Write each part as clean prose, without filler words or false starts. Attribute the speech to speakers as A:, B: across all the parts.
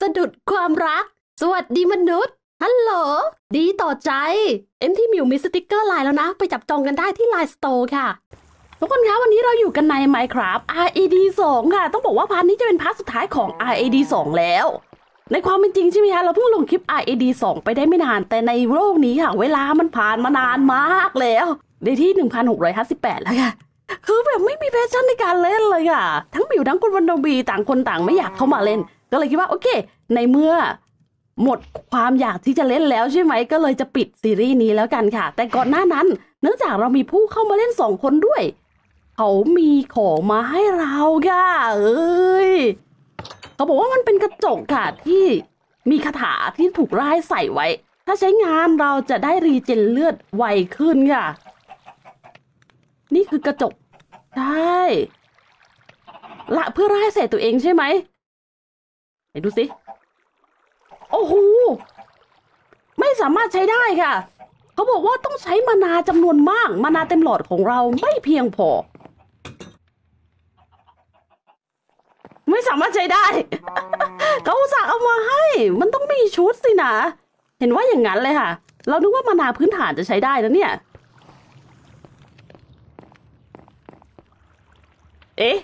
A: สะดุดความรักสวัสดีมนุษย์ฮัลโหลดีต่อใจที่มิวมีสติกเกอร์ไลน์แล้วนะไปจับจองกันได้ที่ไลน์สโตร์ค่ะทุกคนคะวันนี้เราอยู่กันใน Minecraft RAD 2ค่ะต้องบอกว่าพาร์ทนี้จะเป็นพาร์ทสุดท้ายของ RAD 2แล้วในความเป็นจริงใช่ไหมคะเราเพิ่งลงคลิป RAD 2ไปได้ไม่นานแต่ในโลกนี้ค่ะเวลามันผ่านมานานมากแล้วในที่ 1658 แล้วค่ะคือแบบไม่มีแพชชั่นในการเล่นเลยค่ะทั้งมิวทั้งคุณวันโดบีต่างคนต่างไม่อยากเข้ามาเล่นก็เลยคิดว่าโอเคในเมื่อหมดความอยากที่จะเล่นแล้วใช่ไหมก็เลยจะปิดซีรีส์นี้แล้วกันค่ะแต่ก่อนหน้านั้นเนื่องจากเรามีผู้เข้ามาเล่น2 คนด้วยเขามีของมาให้เราค่ะเขาบอกว่ามันเป็นกระจกค่ะที่มีคาถาที่ถูกร่ายใส่ไว้ถ้าใช้งานเราจะได้รีเจนเลือดไวขึ้นค่ะนี่คือกระจกใช่ละเพื่อร่ายใส่ตัวเองใช่ไหมไปดูสิโอ้โหไม่สามารถใช้ได้ค่ะเขาบอกว่าต้องใช้มานาจำนวนมากมานาเต็มหลอดของเราไม่เพียงพอไม่สามารถใช้ได้ เขาอุตส่าห์เอามาให้มันต้องมีชุดสินะเห็นว่าอย่างนั้นเลยค่ะเรานึกว่ามานาพื้นฐานจะใช้ได้แล้วเนี่ยเอ๊ะ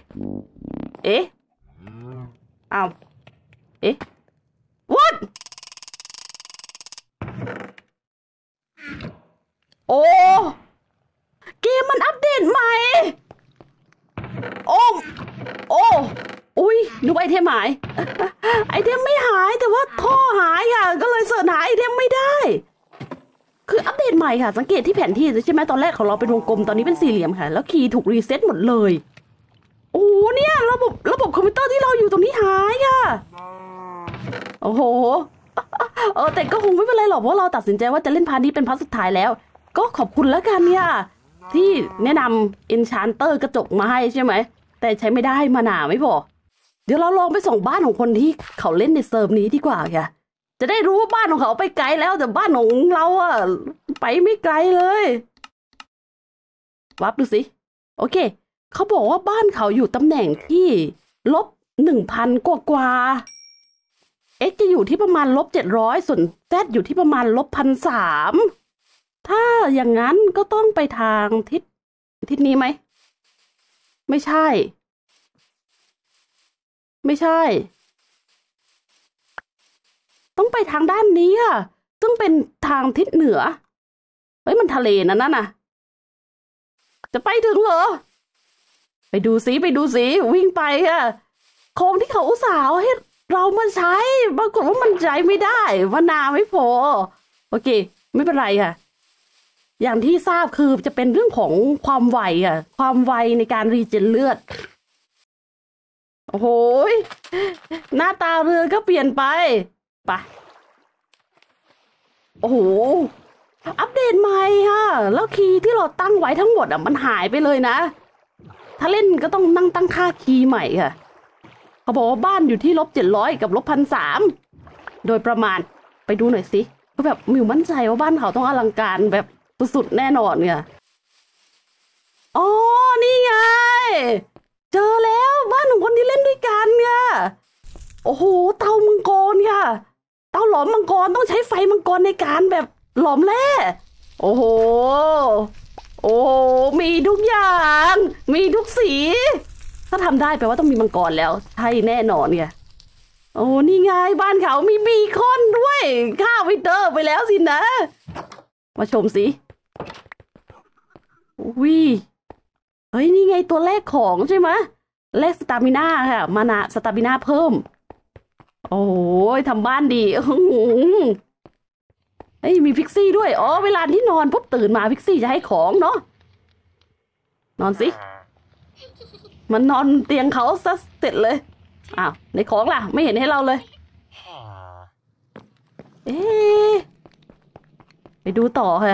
A: อ้าวเอ๊ะ what โอ้เกมมันอัปเดตใหม่โอ้อุ้ยนึกไอเทมหาย ไอเทมไม่หายแต่ว่าท่อหายค่ะก็เลยเสิร์ชหาไอเทมไม่ได้คืออัปเดตใหม่ค่ะสังเกตที่แผนที่ใช่ไหมตอนแรกของเราเป็นวงกลมตอนนี้เป็นสี่เหลี่ยมค่ะแล้วคีย์ถูกรีเซ็ตหมดเลยโอ้เนี่ยระบบคอมพิวเตอร์ที่เราอยู่ตรงนี้หายค่ะโอ้โหแต่ก็คงไม่เป็นไรหรอกเพราะเราตัดสินใจว่าจะเล่นพาร์ทนี้เป็นพาร์ทสุดท้ายแล้วก็ขอบคุณแล้วกันเนี่ยที่แนะนำ Enchanter กระจกมาให้ใช่ไหมแต่ใช้ไม่ได้มาหนาไม่พอเดี๋ยวเราลองไปส่องบ้านของคนที่เขาเล่นในเซิร์ฟนี้ดีกว่าค่ะจะได้รู้ว่าบ้านของเขาไปไกลแล้วแต่บ้านของเราอะไปไม่ไกลเลยวับดูสิโอเคเขาบอกว่าบ้านเขาอยู่ตำแหน่งที่-1,000กว่าX จะอยู่ที่ประมาณ-700ส่วน Z อยู่ที่ประมาณ-1,300ถ้าอย่างนั้นก็ต้องไปทางทิศนี้ไหมไม่ใช่ต้องไปทางด้านนี้ค่ะซึ่งเป็นทางทิศเหนือเฮ้ยมันทะเลนั่นน่ะจะไปถึงเหรอไปดูสิวิ่งไปค่ะของที่เขาอุตส่าห์ให้เรามาใช้ปรากฏว่ามันใช้ไม่ได้มานาไม่พอโอเคไม่เป็นไรค่ะอย่างที่ทราบคือจะเป็นเรื่องของความไวค่ะความไวในการรีเจนเลือดโอ้โหหน้าตาเรือก็เปลี่ยนไปโอ้โหอัปเดตใหม่ค่ะแล้วคีย์ที่เราตั้งไว้ทั้งหมดมันหายไปเลยนะถ้าเล่นก็ต้องนั่งตั้งค่าคีย์ใหม่ค่ะเขาบอกว่าบ้านอยู่ที่-700กับ-1,300โดยประมาณไปดูหน่อยสิก็แบบมิวมั่นใจว่าบ้านเขาต้องอลังการแบบสุดๆแน่นอนเนี่ยอ๋อนี่ไงเจอแล้วบ้านของคนที่เล่นด้วยกันค่ะโอ้โหเตามังกรค่ะเตาหลอมมังกรต้องใช้ไฟมังกรในการแบบหลอมแร่โอ้โหมีทุกอย่างมีทุกสีถ้าทำได้แปลว่าต้องมีมังกรแล้วใช่แน่นอนเนี่ยโอ้นี่ไงบ้านเขามีบีคอนด้วยข้าววิเตอร์ไปแล้วสินะมาชมสิวิเฮ้ยนี่ไงตัวแรกของใช่ไหมแลกสตามิน่าค่ะมานะสตามิน่าเพิ่มโอ้ยทำบ้านดีเฮ้ยมีพิกซี่ด้วยอ๋อเวลาที่นอนปุ๊บตื่นมาพิกซี่จะให้ของเนาะนอนสิมันนอนเตียงเขาซะเสร็จเลยอ้าวในของล่ะไม่เห็นให้เราเลยไปดูต่อค่ะ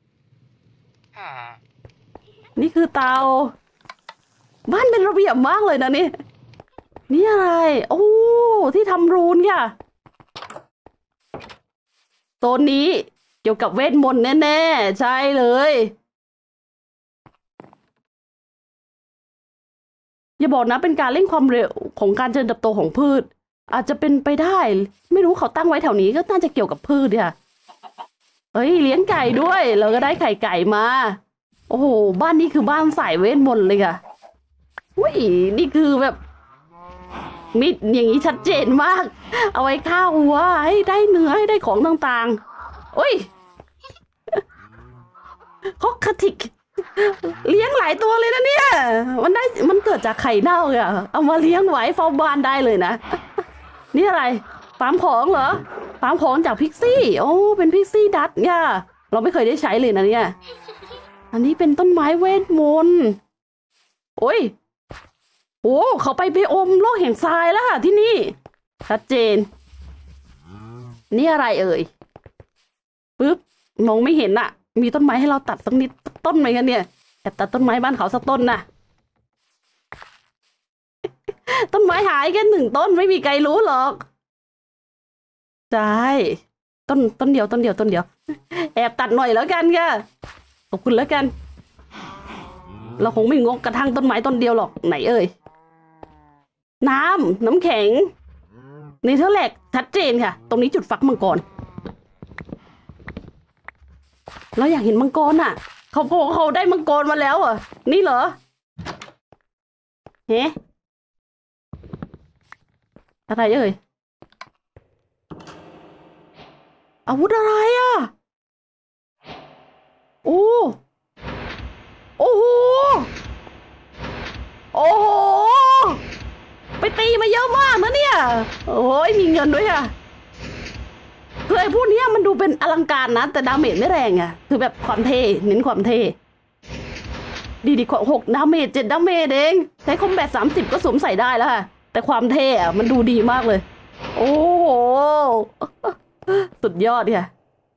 A: นี่คือเตาบ้านเป็นระเบียบมากเลยนะนี่อะไรโอ้ที่ทำรูนค่ะโซนนี้เกี่ยวกับเวทมนต์แน่ๆใช่เลยอย่าบอกนะเป็นการเร่งความเร็วของการเจริญเติบโตของพืชอาจจะเป็นไปได้ไม่รู้เขาตั้งไว้แถวนี้ก็น่าจะเกี่ยวกับพืชเนี่ยเฮ้ยเลี้ยงไก่ด้วยเราก็ได้ไข่ไก่มาโอ้โหบ้านนี้คือบ้านสายเวทมนต์เลยอะอุ้ยนี่คือแบบมิดอย่างนี้ชัดเจนมากเอาไว้ฆ่าวัวให้ได้เนื้อให้ได้ของต่างๆอุ้ยเขาคติกเลี้ยงหลายตัวเลยนะเนี่ยมันเกิดจากไข่เน่าอะเอามาเลี้ยงไว้เฝ้าบ้านได้เลยนะนี่อะไรฟาร์มของเหรอฟาร์มของจากพิกซี่โอ้เป็นพิกซี่ดัตเนี่ยเราไม่เคยได้ใช้เลยนะเนี่ยอันนี้เป็นต้นไม้เวทมนต์โอ้ยโอ้เขาไปอมโลกแห่งทรายแล้วค่ะที่นี่ชัดเจนนี่อะไรเอ่ยปึ๊บมองไม่เห็นอะมีต้นไม้ให้เราตัดสักนิดต้นไหมกันเนี่ยแอบตัดต้นไม้บ้านเขาสักต้นนะต้นไม้หายแค่1 ต้นไม่มีใครรู้หรอกใช่ต้นเดียวแอบตัดหน่อยแล้วกันค่ะขอบคุณแล้วกันเราคงไม่งกกระทั่งต้นไม้ต้นเดียวหรอกไหนเอ่ยน้ำแข็งเนเธอร์แลกชัดเจนค่ะตรงนี้จุดฟักมังกรเราอยากเห็นมังกรอ่ะเขาได้มังกรมาแล้วอ่ะนี่เหรอเฮ้อะไรเอ่ยอาวุธอะไรอ่ะโอ้โหโอ้โหไปตีมาเยอะมากนะเนี่ยโอ้ยมีเงินด้วยอ่ะคือไอ้พวกนี้มันดูเป็นอลังการนะแต่ดาเมจไม่แรงอ่ะคือแบบความเท่เน้นความเท่ดีกว่า6 ดาเมจ 7 ดาเมจเองใช้คอมแบท30ก็สวมใส่ได้แล้วค่ะแต่ความเท่อะมันดูดีมากเลยโอ้โหสุดยอดค่ะ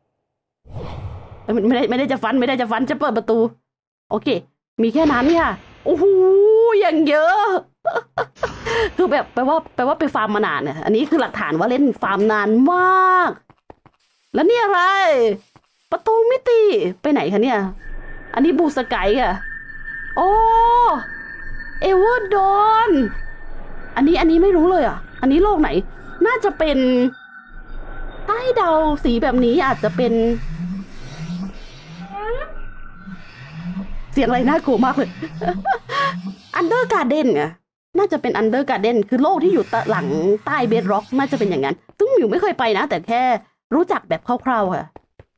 A: ไม่ได้จะฟันจะเปิดประตูโอเคมีแค่นั้นค่ะโอ้โหอย่างเยอะคือแบบแปลว่าไปฟาร์มมานานเนี่ยอันนี้คือหลักฐานว่าเล่นฟาร์มนานมากแล้วนี่อะไรประตูมิติไปไหนคะเนี่ยอันนี้บูสกายค่ะโอ้เอเวอร์ดอนอันนี้ไม่รู้เลยอ่ะอันนี้โลกไหนน่าจะเป็นใต้เดาสีแบบนี้อาจจะเป็นเสียงอะไรน่ากลัวมากเลยอันเดอร์การ์เด้นอะน่าจะเป็นอันเดอร์การ์เด้นคือโลกที่อยู่หลังใต้เบดร็อกน่าจะเป็นอย่างนั้นซึ่งหมิวไม่เคยไปนะแต่แค่รู้จักแบบคร่าวๆค่ะ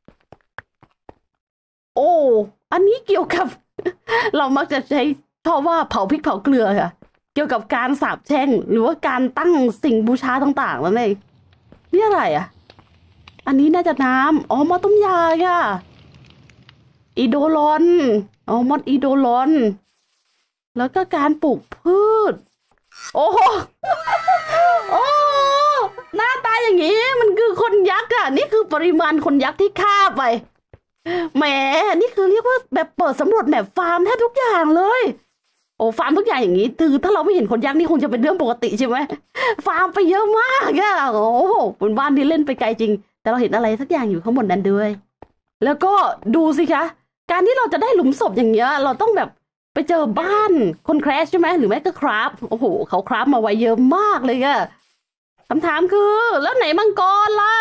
A: โอ้อันนี้เกี่ยวกับ เรามักจะใช้ชอบว่าเผาพริกเผาเกลือค่ะเกี่ยวกับการสาปแช่งหรือว่าการตั้งสิ่งบูชาต่างๆนั่นเองนี่อะไรอ่ะอันนี้น่าจะน้ำอ๋อมอต้มยาค่ะอีโดลอนอ๋อมอดอีโดลอนแล้วก็การปลูกพืชโอ้โหโอ้หน้าตาอย่างนี้มันคือคนยักษ์อ่ะนี่คือปริมาณคนยักษ์ที่ฆ่าไปแหมนี่คือเรียกว่าแบบเปิดสำรวจแบบฟาร์มแทบทุกอย่างเลยโอ้ฟาร์มทุกอย่างอย่างนี้คือถ้าเราไม่เห็นคนยักษ์นี่คงจะเป็นเรื่องปกติใช่ไหมฟาร์มไปเยอะมากอะโอ้โหเป็นบ้านที่เล่นไปไกลจริงแต่เราเห็นอะไรสักอย่างอยู่ข้างบนนั้นด้วยแล้วก็ดูสิคะการที่เราจะได้หลุมศพอย่างเงี้ยเราต้องแบบไปเจอบ้านคนแครชใช่ไหมหรือไม่ก็คราฟโอ้โหเขาคราฟมาไว้เยอะมากเลยอะคำถามคือแล้วไหนมังกรล่ะ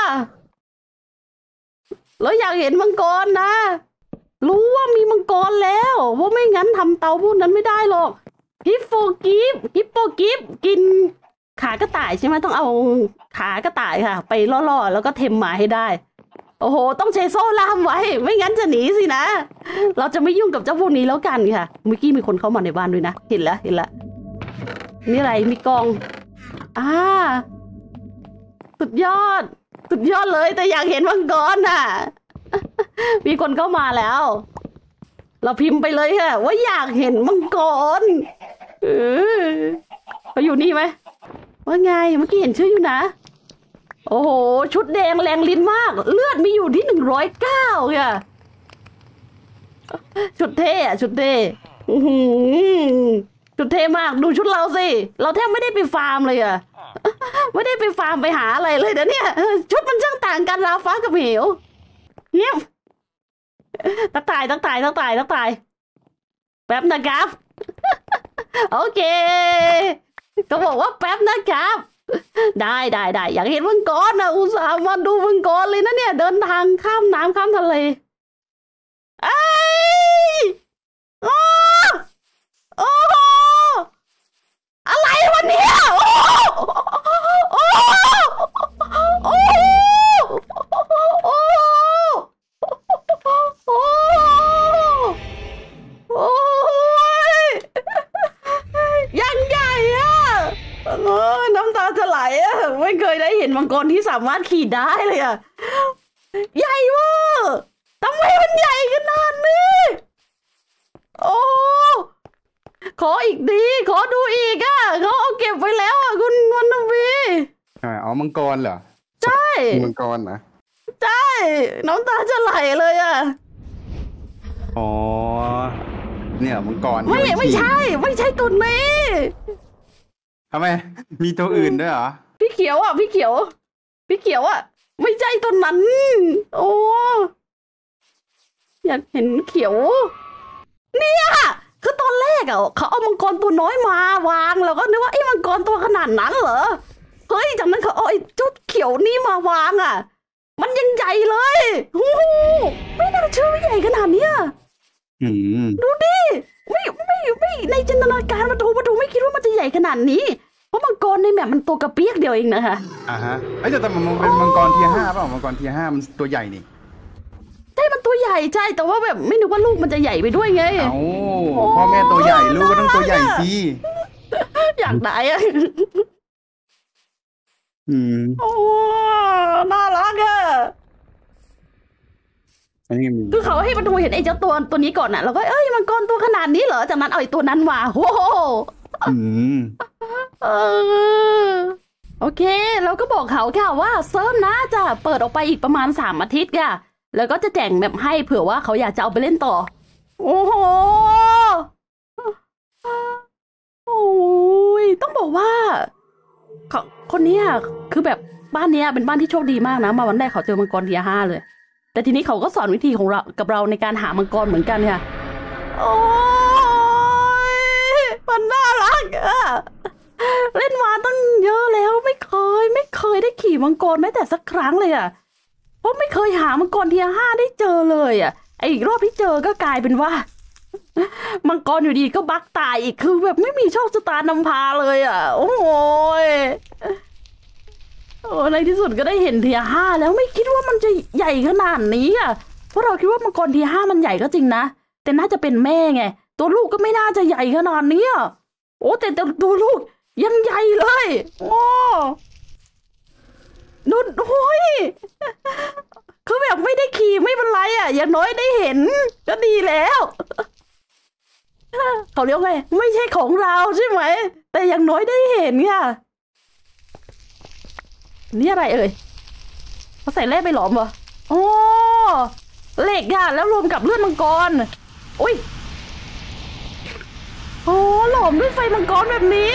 A: เราอยากเห็นมังกรนะรู้ว่ามีมังกรแล้วว่าไม่งั้นทำเตาพวกนั้นไม่ได้หรอกฮิปโปกิฟกินขากระต่ายใช่ไหมต้องเอาขากระต่ายค่ะไปล่อๆแล้วก็เทมมาให้ได้โอ้โหต้องใช้โซ่ล่ามไว้ไม่งั้นจะหนีสินะเราจะไม่ยุ่งกับเจ้าพวกนี้แล้วกันค่ะเมื่อกี้มีคนเข้ามาในบ้านด้วยนะเห็นแล้วนี่อะไรมีกองสุดยอดเลยแต่อยากเห็นมังกรน่ะ มีคนเข้ามาแล้วเราพิมพ์ไปเลยค่ะว่าอยากเห็นมังกรเขาอยู่นี่ไหมว่าไงเมื่อกี้เห็นชื่ออยู่นะโอ้โหชุดแดงแรงลิ้นมากเลือดมีอยู่ที่109ค่ะชุดเท่ชุดเท่ชุดเท่มากดูชุดเราสิเราแทบไม่ได้ไปฟาร์มเลยอะไม่ได้ไปฟาร์มไปหาอะไรเลยนะเนี่ยชุดมันช่างต่างกันราวฟ้ากับเหวเงียบตักตายแป๊บนะครับโอเคก็บอกว่าแป๊บนะครับได้อยากเห็นมังกรนะอุตส่าห์มาดูมังกรเลยนะเนี่ยเดินทางข้ามน้ำข้ามทะเลไอ้โอ้โอ้อะไรวันนี้โอ้โอ้โอ้โอ้โอ้โอ้ยยังใหญ่อะน้ำตาจะไหลอะไม่เคยได้เห็นมังกรที่สามารถขี่ได้เลยอะใหญ่เวอร์ทำไมมันใหญ่ขนาดนี้โอ้ขออีกดีขอดูอีกอะเขาเอาเก็บไว้แล้วอะคุณวันนวี
B: อ๋อมังกรเหรอ
A: ใช่
B: มังกรนะ
A: ใช่น้ำตาจะไหลเลยอะ
B: อ๋อเนี่ยมังกร
A: ไม่ใช่ตัวนี้
B: ทำไมมีตัวอื่นด้วยเหรอ
A: พี่เขียวอ่ะไม่ใช่ตัวนั้นโอ้อยากเห็นเขียวเนี่ยคือตอนแรกอ่ะเขาเอามังกรตัวน้อยมาวางแล้วก็นึกว่าไอ้มังกรตัวขนาดนั้นเหรอเฮ้ยจากนั้นเขาเอาไอ้จุดเขียวนี่มาวางอ่ะมันยังใหญ่เลยโอ้โหไม่น่าเชื่อว่าใหญ่ขนาดเนี้ยดูดิไม่ในจินตนาการมาดูไม่คิดว่ามันจะใหญ่ขนาดนี้เพราะมังกรในแมปมันตัวกระเปียกเดียวเองนะคะ
B: แต่มันเป็นมังกรที5เปล่ามังกรที5มันตัวใหญ่นี่
A: ใช่มันตัวใหญ่ใช่แต่ว่าแบบไม่นึกว่าลูกมันจะใหญ่ไปด้วยไง
B: พ่อแม่ตัวใหญ่ลูกก็ต้องตัวใหญ่สิ
A: อยากได้อะโอ้น่ารักอะคือเขาให้มันดูเห็นไอ้เจ้าตัวนี้ก่อนน่ะแล้วก็มังกรตัวขนาดนี้เหรอจากนั้นเอาไอ้ตัวนั้นมาโอ้โหโอเคเราก็บอกเขาค่ะว่าเซิร์ฟนะจะเปิดออกไปอีกประมาณ3 อาทิตย์ค่ะแล้วก็จะแจกแบบให้เผื่อว่าเขาอยากจะเอาไปเล่นต่อโอ้โหโอ้ยต้องบอกว่าคนนี้คือแบบบ้านนี้เป็นบ้านที่โชคดีมากนะมาวันแรกเขาเจอมังกรที5เลยแต่ทีนี้เขาก็สอนวิธีของเรากับเราในการหามังกรเหมือนกันค่ะโอ้ยมันน่ารักอะเล่นมาตั้งเยอะแล้วไม่เคยได้ขี่มังกรแม้แต่สักครั้งเลยอะเพราะไม่เคยหามังกรที5ได้เจอเลยอะไอ้อีกรอบที่เจอก็กลายเป็นว่ามังกรอยู่ดีก็บั๊กตายอีกคือแบบไม่มีโชคชะตานำพาเลยอะโอ้ยในที่สุดก็ได้เห็นที5แล้วไม่คิดว่ามันจะใหญ่ขนาดนี้อ่ะเพราะเราคิดว่ามังกรที5มันใหญ่ก็จริงนะแต่น่าจะเป็นแม่ไงตัวลูกก็ไม่น่าจะใหญ่ขนาดนี้โอ้แต่ตัวลูกยังใหญ่เลยโอ้นุ่นโอ้ยคือแบบไม่ได้ขี่ไม่เป็นไรอ่ะอย่างน้อยได้เห็นก็ดีแล้วเขาเรียกไงไม่ใช่ของเราใช่ไหมแต่อย่างน้อยได้เห็นค่ะนี่อะไรเอ่ยเขาใส่แร่ไปหลอมวะโอ้เหล็กอะแล้วรวมกับเลือดมังกรอุ้ยโอ้หลอมด้วยไฟมังกรแบบนี้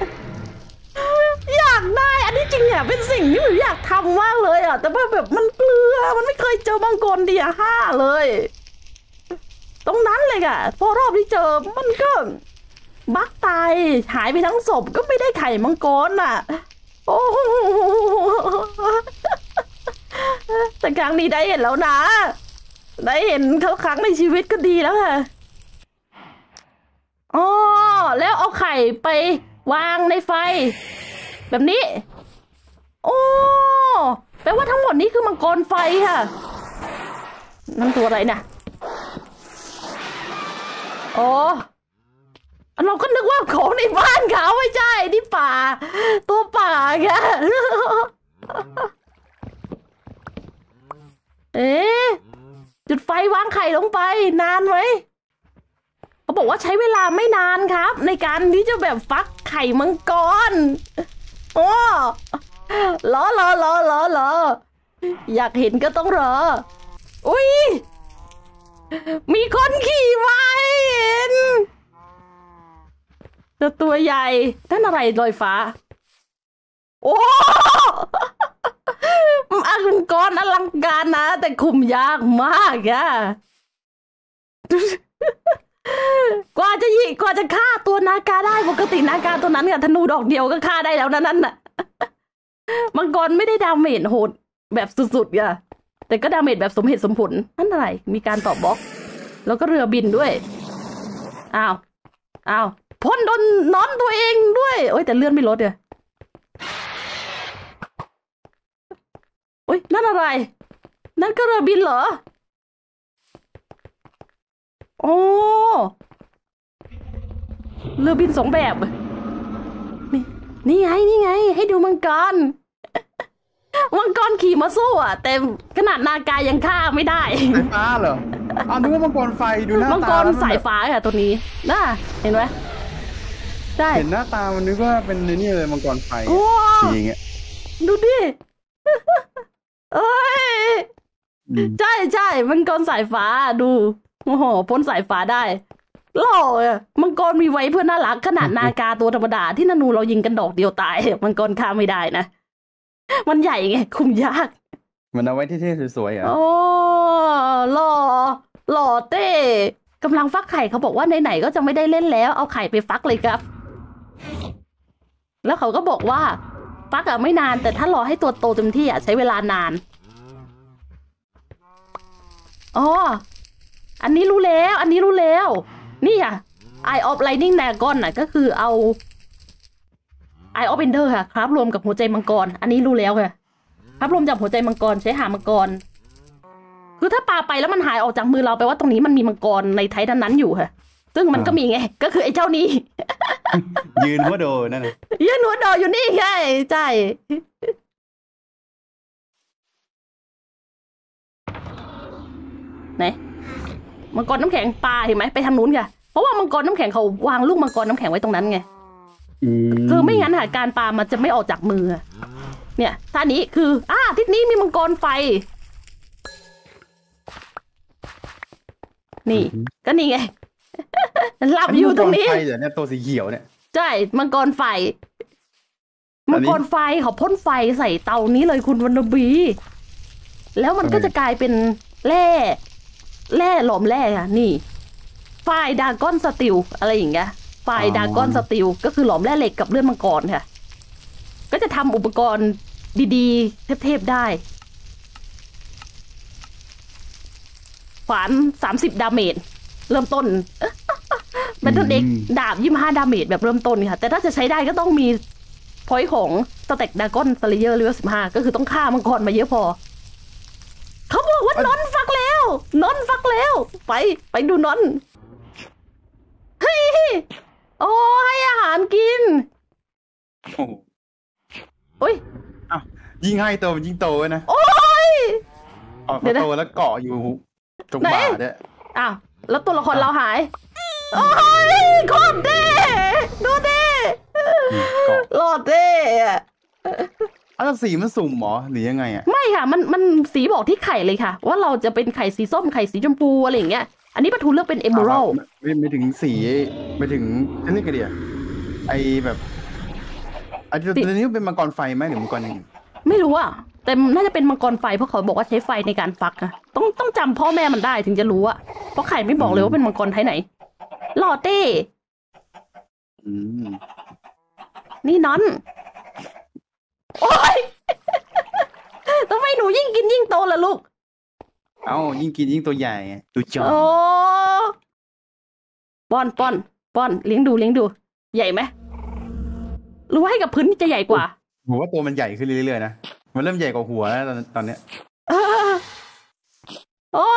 A: อยากได้อันนี้จริงเนี่ยเป็นสิ่งที่หนูอยากทำมากเลยอะแต่แบบมันเกลือมันไม่เคยเจอมังกรที5เลยตรงนั้นเลยอะพอรอบที่เจอมันก็บั๊กตายหายไปทั้งศพก็ไม่ได้ไข่มังกรอะโอ้แต่ครั้งนี้ได้เห็นแล้วนะได้เห็นเขาครั้งในชีวิตก็ดีแล้วค่ะอ๋อแล้วเอาไข่ไปวางในไฟแบบนี้โอ้แปลว่าทั้งหมดนี้คือมังกรไฟค่ะนั่นตัวอะไรนะอ๋อเราก็นึกว่าของในบ้านเขาไม่ใช่ที่ป่าตัวป่าแกจุดไฟวางไข่ลงไปนานไหมเขาบอกว่าใช้เวลาไม่นานครับในการที่จะแบบฟักไข่มังกรโอ้รออยากเห็นก็ต้องรออุ้ยมีคนขี่ม้าเห็นตัวใหญ่นั่นอะไรลอยฟ้าโอ้มังกรอลังการนะแต่คุมยากมากอะกว่าจะฆ่าตัวนาคาได้ปกตินาคาตัวนั้นกับธนูดอกเดียวก็ฆ่าได้แล้วนั่นน่ะมังกรไม่ได้ดาเมจโหดแบบสุดๆอะแต่ก็ดาเมจแบบสมเหตุสมผลนั่นอะไรมีการตอบบล็อกแล้วก็เรือบินด้วยอ้าวพ่นโดนนอนตัวเองด้วยโอ้ยแต่เลื่อนไม่ลดเลยโอ้ยนั่นอะไรนั่นก็เรือบินเหรอโอ้เรือบินสองแบบนี่ไงให้ดูมังกรมังกรขี่มาสู้อ่ะแต่ขนาดนากายังฆ่าไม่ได้
B: สายฟ้าเหรอนึกว่ามังกรไฟดูหน้าตามัง
A: กรสายฟ้าค่ะตัวนี้น่าเห็นไหมใช่
B: เห็นหน้าตามันนึกว่าเป็นนี่เลยมังกรไฟสีอย่างเงี้ย
A: ดูดิเอ้ยใช่มังกรสายฟ้าดูโอ้โหพ้นสายฟ้าได้หล่ออ่ะมังกรมีไว้เพื่อน่ารักขนาดนากาตัวธรรมดาที่นานูเรายิงกันดอกเดียวตายมังกรฆ่าไม่ได้นะมันใหญ่ไงคุมยาก
B: มันเอาไว้เท่ๆสวยๆอ่ะ
A: โอ้หล่อเต้กำลังฟักไข่เขาบอกว่าไหนๆก็จะไม่ได้เล่นแล้วเอาไข่ไปฟักเลยครับแล้วเขาก็บอกว่าฟักอะไม่นานแต่ถ้ารอให้ตัวโตเต็มที่อะใช้เวลานานอ๋ออันนี้รู้แล้วนี่อะ Eye of Lightning Dragon น่ะก็คือเอา Eye of Ender ค่ะครับรวมกับหัวใจมังกรอันนี้รู้แล้วค่ะครับรวมจากหัวใจมังกรใช้หางมังกรคือถ้าปาไปแล้วมันหายออกจากมือเราแปลว่าตรงนี้มันมีมังกรในไททันนั้นอยู่ค่ะซึ่งมันก็มีไงก็คือไอ้เจ้านี้
B: ยืนหัวโดนั่น
A: ยืนหัวโดอยู่นี่ไงใช่ไหนมังกรน้ำแข็งปลาเห็นไหมไปทางนู้นค่ะเพราะว่ามังกรน้ำแข็งเขาวางลูกมังกรน้ำแข็งไว้ตรงนั้นไงคือไม่งั้นค่ะการปลามันจะไม่ออกจากมือเนี่ยท่านี้คือทิศนี้มีมังกรไฟนี่ก็นี่ไงหลับอยู่ตรงนี้
B: ไฟเดี๋ยวเนี่ยตัวสีเขียวเนี่ย
A: ใช่มังกรไฟเขาพ่นไฟใส่เตานี้เลยคุณวันนบีแล้วมันก็จะกลายเป็นแร่หลอมแร่ค่ะนี่ไฟดากอนสติลอะไรอย่างเงี้ยไฟดากอนสติลก็คือหลอมแร่เหล็กกับเลือดมังกรค่ะก็จะทำอุปกรณ์ดีๆเทพๆได้ขวาน30ดาเมจเริ่มต้นเป็นต้นเอกดาบ25ดาเมจแบบเริ่มต้นค่ะแต่ถ้าจะใช้ได้ก็ต้องมีพอยต์ของสเต็กดากอนสเลเยอร์เลเวล15ก็คือต้องฆ่ามังกรมาเยอะพอเขาบอกว่านอนฟักแล้วไปดูนอนเฮ้ยโอ้ให้อาหารกินโอ้ย
B: ยิ่งให้โตยิ่งโตนะ
A: โอ้ย
B: เดี๋ยวโตแล้วเกาะอยู่ตรงบ่าเนี่ย
A: แล้วตัวละครเราหายโอ้ยโคตรเด้ดูเด้หลอดเด้
B: แล้วสีมันสุ่มหรอหรือยังไง
A: ไม่ค่ะมันสีบอกที่ไข่เลยค่ะว่าเราจะเป็นไข่สีส้มไข่สีชมพูอะไรอย่างเงี้ยอันนี้ปะทูเลือกเป็นเอเมอรัล
B: ไม่ถึงสีไม่ถึงนี่ก็เดียไอแบบอันนี้เป็นมังกรไฟไหมหรือมังกรยัง
A: ไม่รู้อ่ะแต่น่าจะเป็นมังกรไฟเพราะเขาบอกว่าใช้ไฟในการฟักอะต้องจำพ่อแม่มันได้ถึงจะรู้อะเพราะไข่ไม่บอกเลยว่าเป็นมังกรไทยไหนลอเต้นี่นอนโอ๊ยทำไมหนูยิ่งกินยิ่งโตล่ะลูก
B: ยิ่งกินยิ่งตัวใหญ่ตัวจอ
A: โอ้ป้อนเลี้ยงดูใหญ่ไหมหรือว่าให้กับพื้นจะใหญ่กว่า
B: ผมว่าตัวมันใหญ่ขึ้นเรื่อยๆนะมันเริ่มใหญ่กว่าหัวแล้วตอนเนี้ย
A: โอ้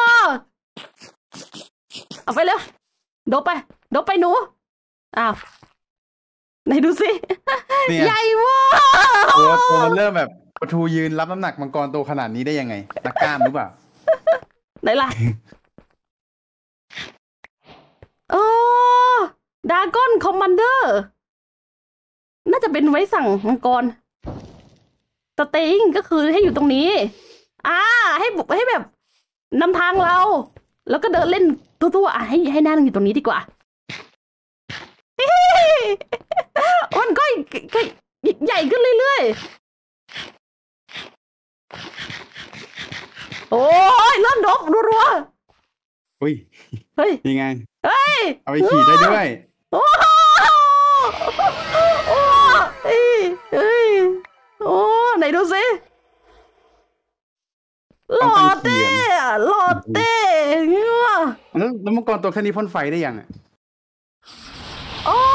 A: เอาไปเร็วโดไปหนูไหนดูสิใหญ่มาก
B: ตัวมันเริ่มแบบปะทูยืนรับน้ำหนักมังกรโตขนาดนี้ได้ยังไงนักกล้ามหรือเปล่า
A: ไหนล่ะโอ้ดากอนคอมมานเดอร์น่าจะเป็นไว้สั่งมังกรสเตย์ก็คือให้อยู่ตรงนี้ให้แบบนำทางเราแล้วก็เดินเล่นตัวให้นั่งอยู่ตรงนี้ดีกว่ามันก็ใหญ่ขึ้นเรื่อยๆโอ้ยเริ่มดกรัว
B: ๆเฮ้ยยังไงเอาไปขี่ได้ด้วย
A: โอ้นดูสิหล่อเต้หล่อเต้เงี้ย
B: แล้วมังกรตัวแค่นี้พ่นไฟได้ยังอ่ะ
A: โอ้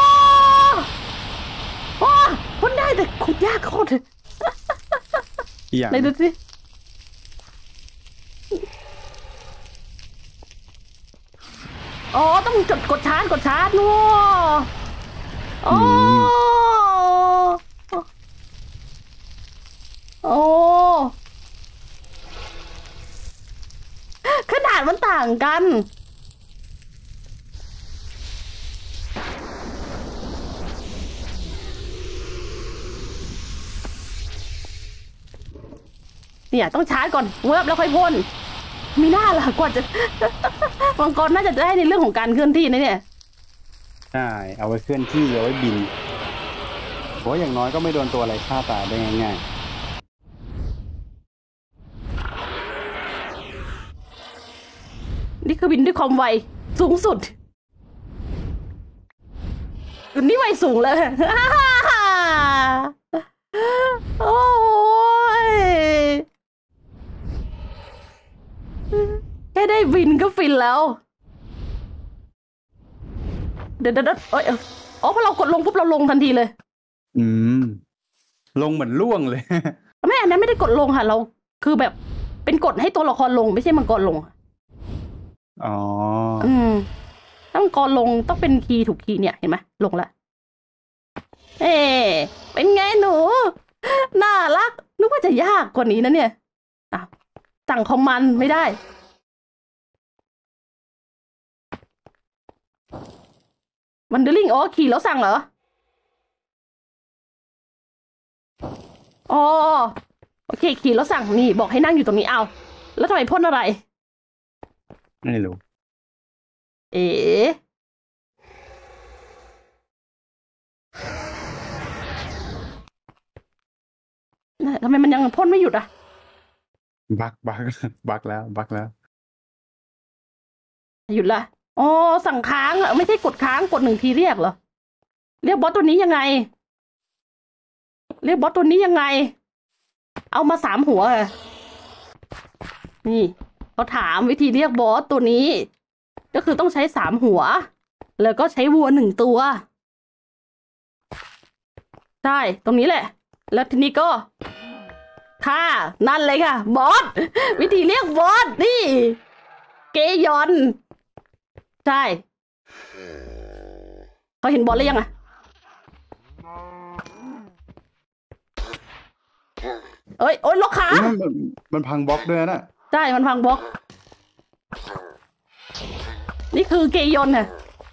A: พ่นได้แต่ขุดยากโคตรไหนดูสิอ๋อต้องกดชาร์จนัวอ๋อโอ้ขนาดมันต่างกันเนี่ยต้องชาร์จก่อนเวิร์บแล้วค่อยพ่นมีหน้าล่ะกว่าจะมังกรน่าจะได้ในเรื่องของการเคลื่อนที่นะเนี่ย
B: ใช่เอาไว้เคลื่อนที่เอาไว้บินเพราะอย่างน้อยก็ไม่โดนตัวอะไรฆ่าตายได้ง่าย
A: นี่คือบินด้วยความไวสูงสุดนี่ไวสูงเลยโอ้ยแค่ได้บินก็ฟินแล้วเดี๋ยวอ๋อพอเรากดลงปุ๊บเราลงทันทีเลย
B: ลงเหมือนล่วงเลย
A: ไม่อันนั้นไม่ได้กดลงค่ะเราคือแบบเป็นกดให้ตัวละครลงไม่ใช่มังกรลง
B: อ๋อ
A: ถ้ามังกรลงต้องเป็นคีย์ถูกคีย์เนี่ยเห็นไหมลงละเป็นไงหนูน่ารักนึกว่าจะยากกว่านี้นะเนี่ยสั่งคอมมานด์ไม่ได้วันเดอร์ลิงอ๋อขี่แล้วสั่งเหรออ๋อโอเคขี่แล้วสั่งนี่บอกให้นั่งอยู่ตรงนี้เอาแล้วทำไมพ่นอะไร
B: ไม่รู้
A: ทำไมมันยังพ่นไม่หยุดอ่ะ
B: บักแล้ว
A: หยุดละอ๋อสั่งค้างไม่ใช่กดค้างกด1 ทีเรียกเหรอเรียกบอสตัวนี้ยังไงเอามา3 หัวนี่เขาถามวิธีเรียกบอสตัวนี้ก็คือต้องใช้3 หัวแล้วก็ใช้วัว1 ตัวใช่ตรงนี้แหละแล้วทีนี้ก็ค่ะนั่นเลยค่ะบอสวิธีเรียกบอสนี่เกยอนใช่เขาเห็นบอสแล้วยังโอ้ยล็อกขา
B: มันพังบล็อกด้วยนะ
A: ใช่มันพังบล็อกนี่คือเกยอนน่ะ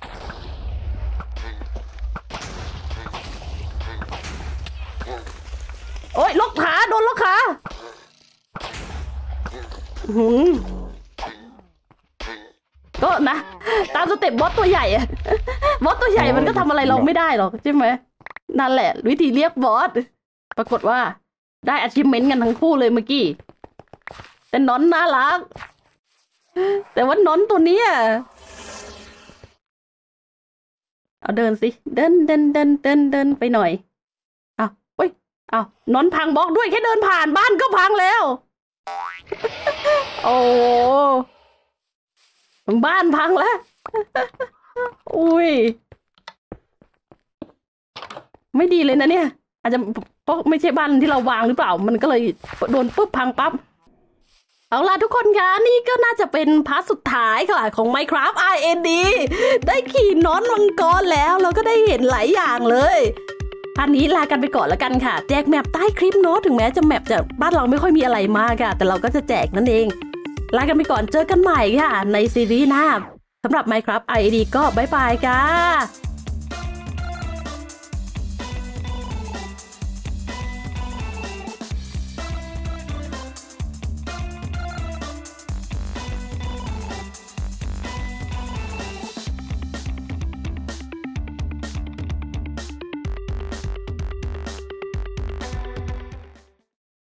A: โอ้ยล็อกขาโดนล็อกขาก็นะตามสเต็ปบอสตัวใหญ่บอสตัวใหญ่มันก็ทำอะไรเราไม่ได้หรอกใช่ไหมนั่นแหละวิธีเรียกบอสปรากฏว่าได้ achievement กันทั้งคู่เลยเมื่อกี้แต่น้อนน่ารักแต่ว่าน้อนตัวนี้เอาเดินสิเดินไปหน่อยน้อนพังบล็อกด้วยแค่เดินผ่านบ้านก็พังแล้วโอ้บ้านพังแล้วอุ้ยไม่ดีเลยนะเนี่ยอาจจะเพราะไม่ใช่บ้านที่เราวางหรือเปล่ามันก็เลยโดนปุ๊บพังปั๊บเอาล่ะทุกคนคะนี่ก็น่าจะเป็นพาร์ทสุดท้ายค่ะของ Minecraft RND ได้ขี่น้อนมังกรแล้วเราก็ได้เห็นหลายอย่างเลยอันนี้ลากันไปก่อนแล้วกันค่ะแจกแมปใต้คลิปเนาะถึงแม้จะแมปจากบ้านเราไม่ค่อยมีอะไรมากค่ะแต่เราก็จะแจกนั่นเองลากันไปก่อนเจอกันใหม่ค่ะในซีรีส์หน้าสำหรับ Minecraft RND ก็บ๊ายบายค่ะ